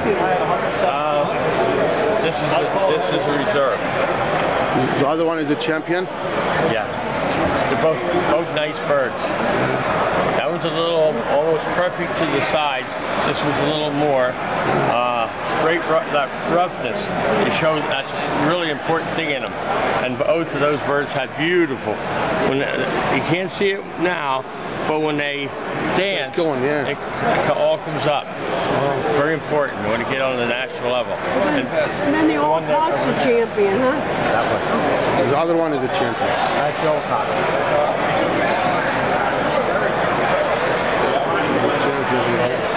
This is a reserve. The other one is a champion? Yeah. They're both nice birds. That was a little almost perfect to the sides. This was a little more. That roughness, it shows that's a really important thing in them. And both of those birds had beautiful. You can't see it now, but when they dance, it all comes up. Wow. Very important when you get on the national level. And then the old cock's a champion, huh? That one. The other one is a champion. That's the old cock. Champion.